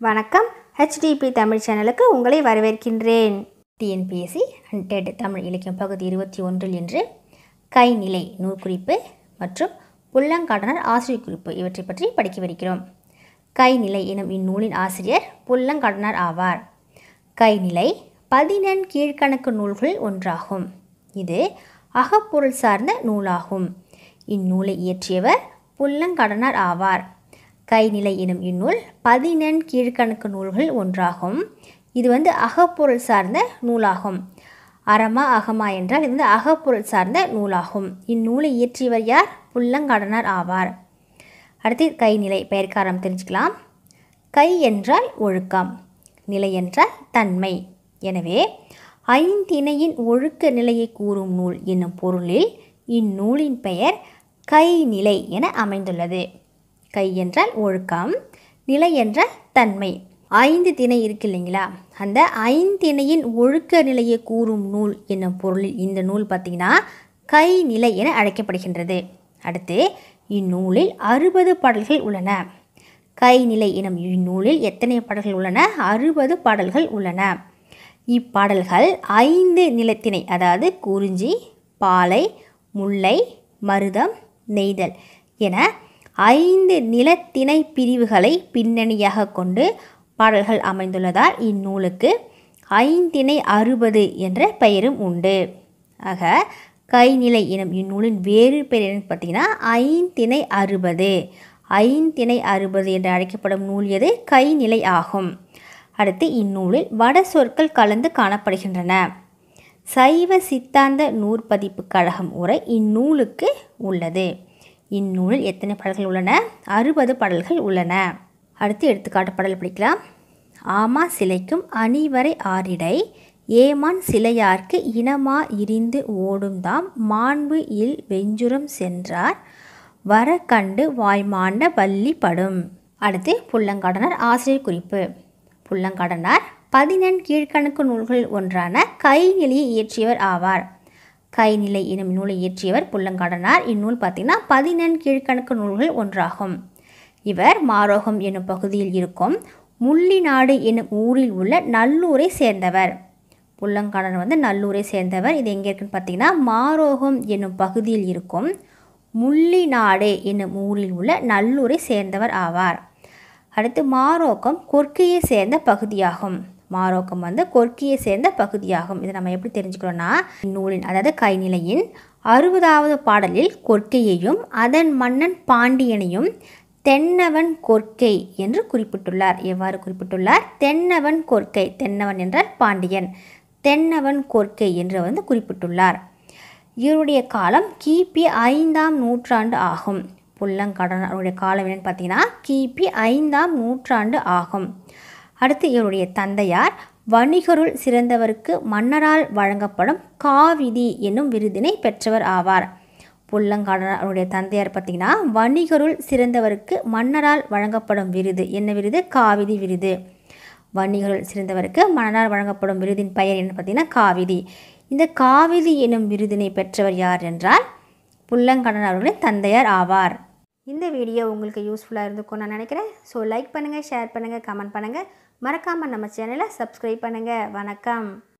வணக்கம் HDP தமிழ் சேனலுக்கு உங்களை வரவேற்கின்றேன். TNPSC TET தமிழ் இலக்கியம் பகுதி 21 இன்று கைநிலை நூற்குறிப்பு மற்றும் புல்லங்காடனார் ஆசிரியர் குறிப்பு இவற்றை பற்றி படிக்கவிருக்கிறோம். கைநிலை எனும் இந்நூலின் ஆசிரியர் புல்லங்காடனார் ஆவார். கைநிலை 14 கீழ்கணக்கு நூல்கள் ஒன்றாகும். இது அகப்பொருள் சார்ந்த நூலாகும். இந்நூலை இயற்றியவர் புல்லங்காடனார் ஆவார். கைநிலை எனும் இந்நூல் 14 கீழ்கணக்கு நூல்கள் ஒன்றாகும். இது அகப்பொருள் சார்ந்த நூலாகும். அறமா அகமா என்றால் இது அகப்பொருள் சார்ந்த நூலாகும். இந்நூலை இயற்றியவர் யார்? புல்லங்காடனார் ஆவார். அடுத்து கைநிலை பெயர்க்காரம் தெரிஞ்சுக்கலாம். கை என்றால் ஒழுக்கம், நிலை என்றால் தன்மை. எனவே ஐந்திணையின் ஒழுக்க நிலையை கூறும் நூல் என்னும் பொருளில் இந்நூலின் பெயர் கைநிலை என அமைந்துள்ளது. கை என்றால் ஒழுக்கம், நிலை என்றால் தன்மை. 5 திணை இருக்கு இல்லைங்களா, அந்த 5 திணையின் ஒழுக்க நிலையை கூறும் நூல் என்னும் பொருளில் இந்த நூல் பார்த்திங்கன்னா கைநிலை என அழைக்கப்படுகின்றது. அடுத்து இந்நூலில் 60 பாடல்கள் உள்ளன. கைநிலை எனும் இந்நூலில் எத்தனை பாடல்கள் உள்ளன? 60 பாடல்கள் உள்ளன. இப்பாடல்கள் 5 நிலத்திணை, அதாவது குறிஞ்சி, பாலை, முல்லை, மருதம், நெய்தல் என 5 நிலத்திணை பிரிவுகளை பின்னணியாக கொண்டு பாடல்கள் அமைந்துள்ளதால் இந்நூலுக்கு ஐந்திணை 60 என்ற பெயரும் உண்டு. ஆக கைநிலை எனும் இந்நூலின் வேறு பெயர் என்னன்னு பார்த்தீங்கன்னா ஐந்திணை 60. ஐந்திணை 60 என்று அழைக்கப்படும் நூல் எது? கைநிலை ஆகும். அடுத்து இந்நூலில் வட சொற்கள் கலந்து காணப்படுகின்றன. சைவ சித்தாந்த நூற்பதிப்பு கழகம் உரை இந்நூலுக்கு உள்ளது. இந்நூலில் எத்தனை பாடல்கள் உள்ளன? 60 பாடல்கள் உள்ளன. அடுத்து எடுத்துக்காட்டு பாடல் படிக்கலாம். ஆமா சிலைக்கும் அணிவரை ஆரிடை ஏமான் சிலையார்க்கு இனமா இரிந்து ஓடும் தாம் மாண்பு இல் வெஞ்சுரம் சென்றார் வர கண்டு வாய்மாண்ட வள்ளி படும். அடுத்து புல்லங்காடனார் ஆசிரியர் குறிப்பு. புல்லங்காடனார் 14 கீழ்கணக்கு நூல்களில் ஒன்றான கைநிலையை இயற்றியவர் ஆவார். கைநிலை எனும் நூலை இயற்றியவர் புல்லங்காடனார். இந்நூல் பார்த்திங்கன்னா 14 கீழ்கணக்கு நூல்கள் ஒன்றாகும். இவர் மாரோகம் என்னும் பகுதியில் இருக்கும் முள்ளிநாடு என்னும் ஊரில் உள்ள நல்லூரை சேர்ந்தவர். புல்லங்காடனார் நல்லூரை சேர்ந்தவர். இது எங்கே இருக்குன்னு பார்த்தீங்கன்னா மாரோகம் என்னும் பகுதியில் இருக்கும் முள்ளிநாடு என்னும் ஊரில் உள்ள நல்லூரை சேர்ந்தவர் ஆவார். அடுத்து மாரோகம் கொற்கையை சேர்ந்த பகுதியாகும். மாரோக்கம் கொற்கையை சேர்ந்த பகுதியாகும். இதை நம்ம எப்படி தெரிஞ்சுக்கிறோன்னா, இந்நூலின் அதாவது கைநிலையின் 60வது பாடலில் கொற்கையையும் அதன் மன்னன் பாண்டியனையும் தென்னவன் கொற்கை என்று குறிப்பிட்டுள்ளார். எவ்வாறு குறிப்பிட்டுள்ளார்? தென்னவன் கொற்கை, தென்னவன் என்றால் பாண்டியன், தென்னவன் கொற்கை என்று குறிப்பிட்டுள்ளார். இவருடைய காலம் கிபி 5ஆம் நூற்றாண்டு ஆகும். புல்லங்காடனாருடைய காலம் என்னன்னு பார்த்தீங்கன்னா கிபி 5ஆம் நூற்றாண்டு ஆகும். அடுத்து இவருடைய தந்தையார் வணிகருள் சிறந்தவருக்கு மன்னரால் வழங்கப்படும் காவிதி என்னும் விருதினை பெற்றவர் ஆவார். புல்லங்காடனாருடைய தந்தையார் பார்த்திங்கன்னா வணிகருள் சிறந்தவருக்கு மன்னரால் வழங்கப்படும் விருது என்ன விருது? காவிதி விருது. வணிகருள் சிறந்தவருக்கு மன்னரால் வழங்கப்படும் விருதின் பெயர் என்ன பார்த்தீங்கன்னா காவிதி. இந்த காவிதி என்னும் விருதினை பெற்றவர் யார் என்றால் புல்லங்காடனாருடைய தந்தையார் ஆவார். இந்த வீடியோ உங்களுக்கு யூஸ்ஃபுல்லாக இருந்துக்கும் நான் நினைக்கிறேன். ஸோ லைக் பண்ணுங்கள், ஷேர் பண்ணுங்கள், கமெண்ட் பண்ணுங்கள். மறக்காமல் நம்ம சேனலை சப்ஸ்கிரைப் பண்ணுங்கள். வணக்கம்.